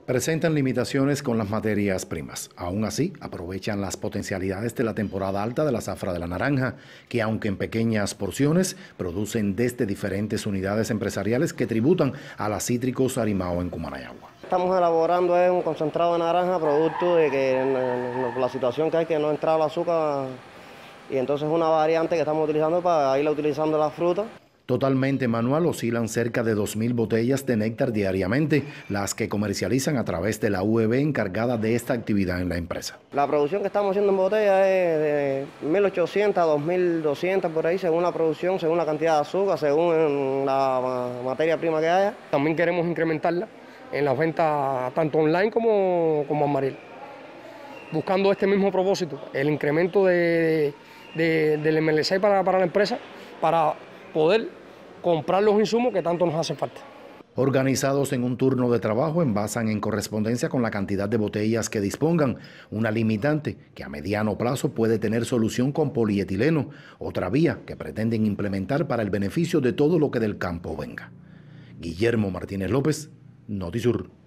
Presentan limitaciones con las materias primas. Aún así, aprovechan las potencialidades de la temporada alta de la zafra de la naranja, que aunque en pequeñas porciones, producen desde diferentes unidades empresariales que tributan a la Cítricos Arimao en Cumanayagua. Estamos elaborando un concentrado de naranja, producto de que la situación que hay que no entra el azúcar, y entonces es una variante que estamos utilizando para irla utilizando la fruta. Totalmente manual, oscilan cerca de 2.000 botellas de néctar diariamente, las que comercializan a través de la UEB encargada de esta actividad en la empresa. La producción que estamos haciendo en botella es de 1.800 a 2.200 por ahí, según la producción, según la cantidad de azúcar, según la materia prima que haya. También queremos incrementarla en las ventas tanto online como amaril, buscando este mismo propósito, el incremento del MLC para la empresa, para poder comprar los insumos que tanto nos hacen falta. Organizados en un turno de trabajo, envasan en correspondencia con la cantidad de botellas que dispongan, una limitante que a mediano plazo puede tener solución con polietileno, otra vía que pretenden implementar para el beneficio de todo lo que del campo venga. Guillermo Martínez López, Notisur.